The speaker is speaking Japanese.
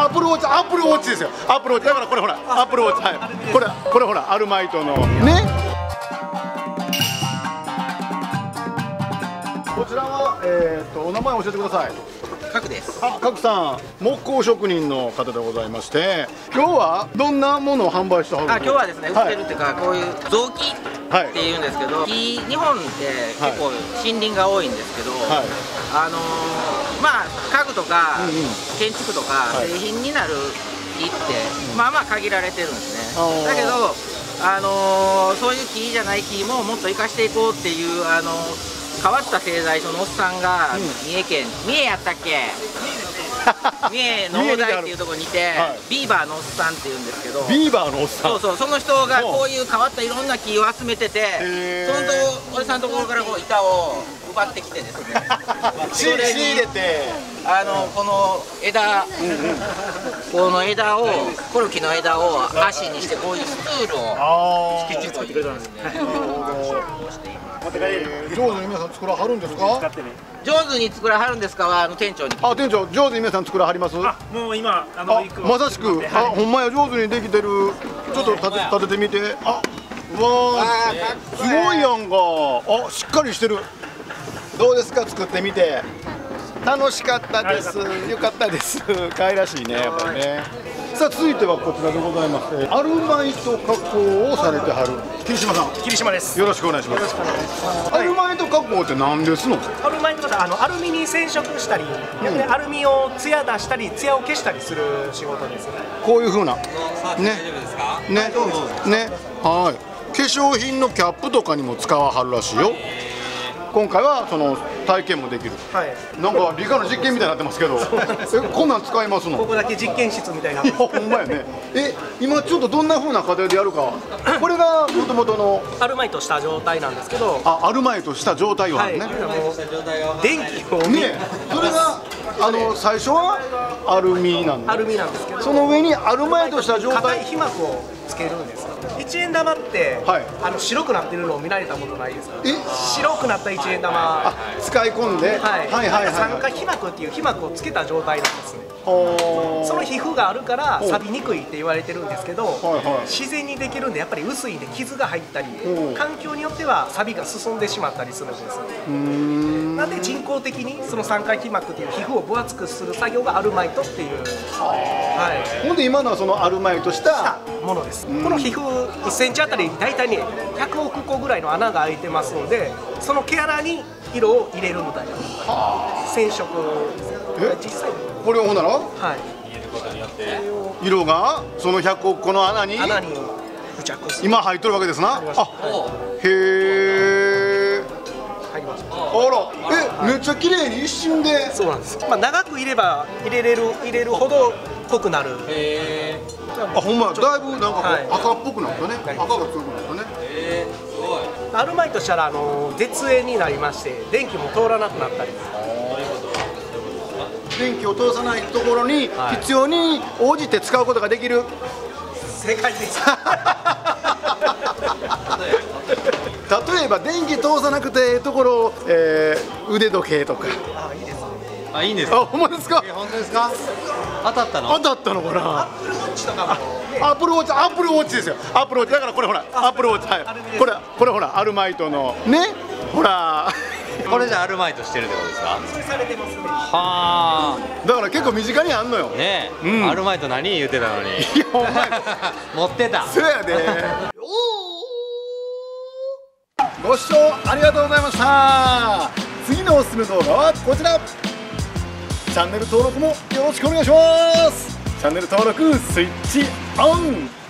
アップルウォッチですよ。アップルウォッチだからこれほらアップルウォッチ、はい、これほらアルマイトのね。こちらはお名前教えてください。 角です。 角さん、木工職人の方でございまして、今日はどんなものを販売してはるんですか？ 今日はですね、売ってるっていうか、こういう雑木っていうんですけど、日本って結構森林が多いんですけど、まあ家具とか建築とか製品になる木ってまあまあ限られてるんですね。だけどそういう木じゃない木ももっと生かしていこうっていう変わった製材所のおっさんが三重やったっけ？三重の大台っていうところにいて、ビーバーのおっさんっていうんですけど、 ビーバーのおっさん、 その人がこういう変わったいろんな木を集めてて、そのおじさんのところからこう板を奪ってきてですね、 仕入れてこの枝、この枝をコルキの枝を足にしてこういうスツールをきっちり作ってくれたんですね。 上手に皆さん作らはるんですか？ 上手に作らはるんですかは店長に。 店長、上手に皆さん作らはります？ もう今まさしく、ほんまや、上手にできてる。ちょっと立ててみて。うわー、すごいやんか。しっかりしてる。どうですか、作ってみて。楽しかったです。よかったです。可愛らしいね、やっぱりね。さあ、続いてはこちらでございます。アルマイト加工をされてはる霧島さん。 霧島です。 よろしくお願いします。アルマイト加工って何ですの？ アルマイトはアルミに染色したり、アルミを艶出したり艶を消したりする仕事です。 こういう風なね、はい。化粧品のキャップとかにも使わはるらしいよ。今回はその体験もできる。なんか理科の実験みたいになってますけど、こんなん使いますの？ ここだけ実験室みたいな。 ほんまやね。今ちょっとどんな風な過程でやるか。これが元々のアルマイトした状態なんですけど。 アルマイトした状態はね。 電気をね、それが最初はアルミなんで。 アルミなんですけど。その上にアルマイトした状態。 硬い皮膜をつけるんです。1円玉って白くなってるのを見られたことないですか？白くなった1円玉使い込んで、 酸化皮膜っていう皮膜をつけた状態なんですね。その皮膚があるから錆びにくいって言われてるんですけど、自然にできるんでやっぱり薄いんで傷が入ったり、環境によっては錆びが進んでしまったりするんです。なんで人工的にその酸化皮膜っていう皮膚を分厚くする作業がアルマイトっていう、 ほんで今のはそのアルマイトしたものです。この皮膚1センチあたりに大体ね100億個ぐらいの穴が開いてますので、その毛穴に色を入れるみたいな染色。実際これをほんなら色がその100億個の穴に付着する。 今入っとるわけですな。へえ。あら、めっちゃ綺麗に一瞬で。 そうなんです。長く入れるほど濃くなる。 ほんまだいぶなんか赤っぽくなったね。赤が強くなったね。 アルマイトしたら絶縁になりまして電気も通らなくなったり。 電気を通さないところに必要に応じて使うことができる。 正解です。 例えば電気通さなくてところ、腕時計とか。 いいですね。 いいんですか？ ほんまですか？ 本当ですか？当たったのかな。 アップルウォッチとかも。 アップルウォッチですよ。アップルウォッチだからこれほらアップルウォッチ、これほらアルマイトのね、ほら。 これじゃアルマイトしてるってことですか？ それされてますね。 はあ。だから結構身近にあんのよ。 ねえ、アルマイト何言ってたのに。 いやほんまや。 持ってた。 そうやで。ご視聴ありがとうございました。次のおすすめ動画はこちら。チャンネル登録もよろしくお願いします。チャンネル登録スイッチオン。